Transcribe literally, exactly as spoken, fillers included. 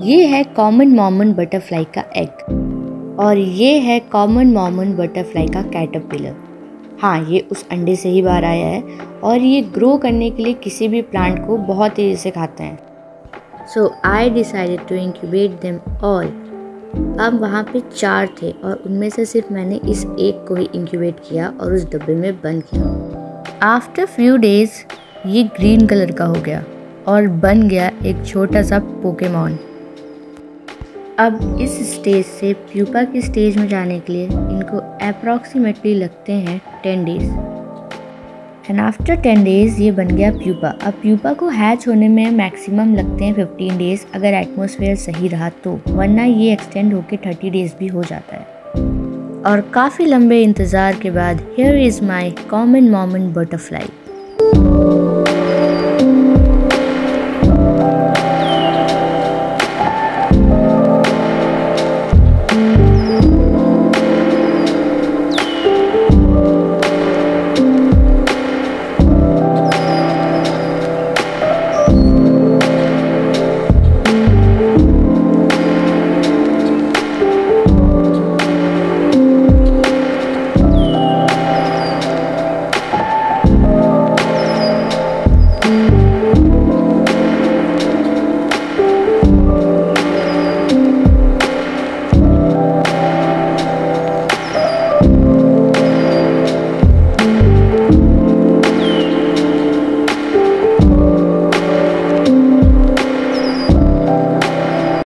ये है common mormon butterfly का एग और ये है कॉमन मॉर्मन बटरफ्लाई का कैटरपिलर। हाँ, ये उस अंडे से ही बाहर आया है और ये ग्रो करने के लिए किसी भी प्लांट को बहुत तेज़ी से खाते हैं। So I decided to incubate them all. अब वहाँ पे चार थे और उनमें से सिर्फ मैंने इस एक को ही इंक्यूबेट किया और उस डब्बे में बंद किया। आफ्टर फ्यू डेज ये ग्रीन कलर का हो गया और बन गया एक छोटा सा पोकेमॉन। अब इस स्टेज से प्यूपा की स्टेज में जाने के लिए इनको अप्रॉक्सीमेटली लगते हैं ten days and after ten days ये बन गया प्यूपा। अब प्यूपा को हैच होने में मैक्सिमम लगते हैं फिफ्टीन डेज अगर एटमॉस्फेयर सही रहा तो, वरना ये एक्सटेंड होके थर्टी डेज भी हो जाता है। और काफ़ी लंबे इंतज़ार के बाद here is my common mormon butterfly.